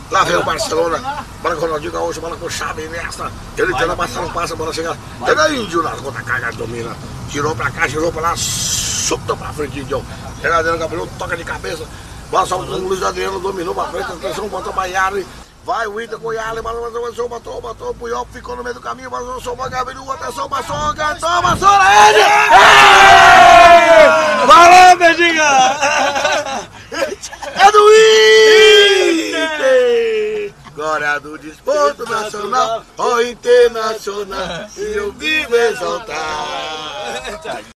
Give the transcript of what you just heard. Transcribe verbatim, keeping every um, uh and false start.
Lá vem o Barcelona, bola com o Ronaldinho Gaúcho, bola com o Xavi nessa. Ele tenta passar, não passa, a bola chega. Pega aí, Índio, na conta, caga, domina. Girou pra cá, girou pra lá, chuta pra frente, Índio. Chega dentro, Gabriel, toca de cabeça. Bola só o Luiz Adriano, dominou pra frente, atenção, botou pra Yali. Vai o Inter com o Yali, batou, batou, batou, o Puyol ficou no meio do caminho, passou, sobrou, Gabriel, atenção, passou, toma, passou, ele! Valeu, Bexiga! É do Inter! Glória do desporto nacional, ó internacional, e eu vivo exaltar.